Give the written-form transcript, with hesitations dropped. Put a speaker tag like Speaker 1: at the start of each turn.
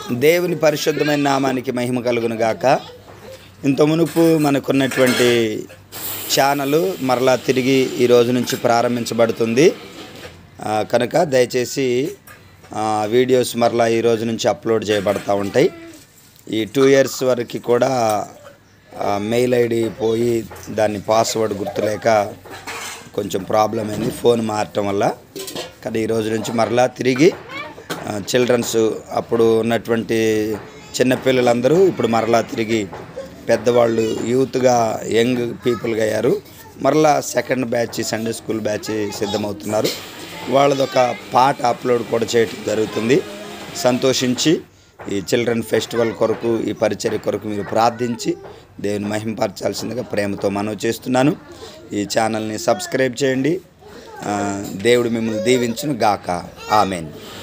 Speaker 1: దేవుని పరిశుద్ధమైన నామానికి మహిమ కలుగును గాక. ఇంత మునుపు మనకున్నటువంటి ఛానల్ మరలా తిరిగి ఈ రోజు నుంచి ప్రారంభించబడుతుంది కనుక దయచేసి వీడియోస్ మరలా ఈ రోజు నుంచి అప్లోడ్ చేయబడతా ఉంటాయి. ఈ 2 years వరకు కూడా మెయిల్ ఐడి పోయి దాన్ని పాస్వర్డ్ గుర్తులేక కొంచెం ప్రాబ్లం అయింది ఫోన్ మారటం వల్ల. కానీ ఈ రోజు నుంచి మరలా తిరిగి చిల్డ్రన్స్ అప్పుడు ఉన్నటువంటి చిన్నపిల్లలందరూ ఇప్పుడు మరలా తిరిగి పెద్దవాళ్ళు యూత్గా యంగ్ పీపుల్గా అయ్యారు. మరలా second batch Sunday school batch సిద్ధమవుతున్నారు. వాళ్ళదొక పాట అప్లోడ్ కూడా చేయటం జరుగుతుంది. సంతోషించి ఈ చిల్డ్రన్ ఫెస్టివల్ కొరకు ఈ పరిచర్య కొరకు మీరు ప్రార్థించి దేవుని మహిమపరచాల్సిందిగా ప్రేమతో మనవి చేస్తున్నాను. ఈ ఛానల్ని సబ్స్క్రైబ్ చేయండి. దేవుడు మిమ్మల్ని దీవించును గాక. ఆమేన్.